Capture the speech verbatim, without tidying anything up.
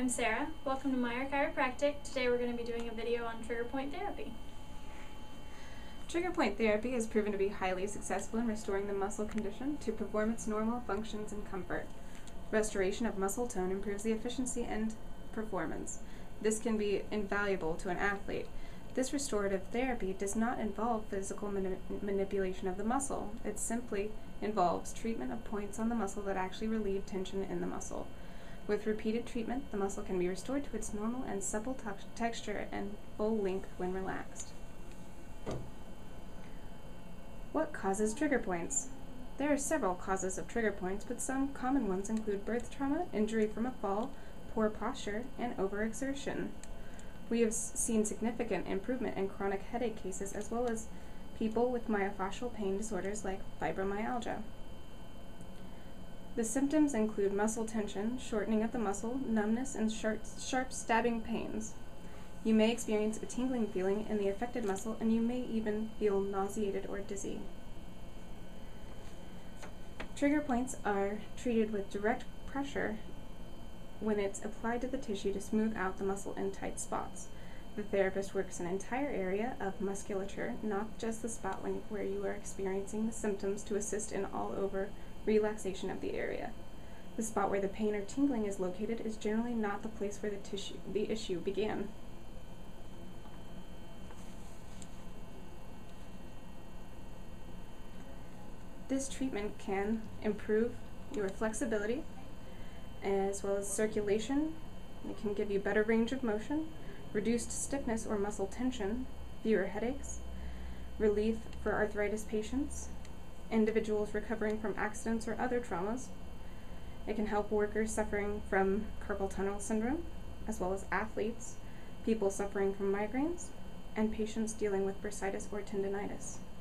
I'm Sarah. Welcome to Meyer Chiropractic. Today we're going to be doing a video on trigger point therapy. Trigger point therapy has proven to be highly successful in restoring the muscle condition to perform its normal functions and comfort. Restoration of muscle tone improves the efficiency and performance. This can be invaluable to an athlete. This restorative therapy does not involve physical mani- manipulation of the muscle. It simply involves treatment of points on the muscle that actually relieve tension in the muscle. With repeated treatment, the muscle can be restored to its normal and supple te- texture and full length when relaxed. What causes trigger points? There are several causes of trigger points, but some common ones include birth trauma, injury from a fall, poor posture, and overexertion. We have s- seen significant improvement in chronic headache cases as well as people with myofascial pain disorders like fibromyalgia. The symptoms include muscle tension, shortening of the muscle, numbness, and sharp, sharp stabbing pains. You may experience a tingling feeling in the affected muscle, and you may even feel nauseated or dizzy. Trigger points are treated with direct pressure when it's applied to the tissue to smooth out the muscle in tight spots. The therapist works an entire area of musculature, not just the spot when, where you are experiencing the symptoms, to assist in all-over relaxation of the area. The spot where the pain or tingling is located is generally not the place where the tissue, the issue began. This treatment can improve your flexibility as well as circulation. It can give you better range of motion, reduced stiffness or muscle tension, fewer headaches, relief for arthritis patients, individuals recovering from accidents or other traumas. It can help workers suffering from carpal tunnel syndrome, as well as athletes, people suffering from migraines, and patients dealing with bursitis or tendinitis.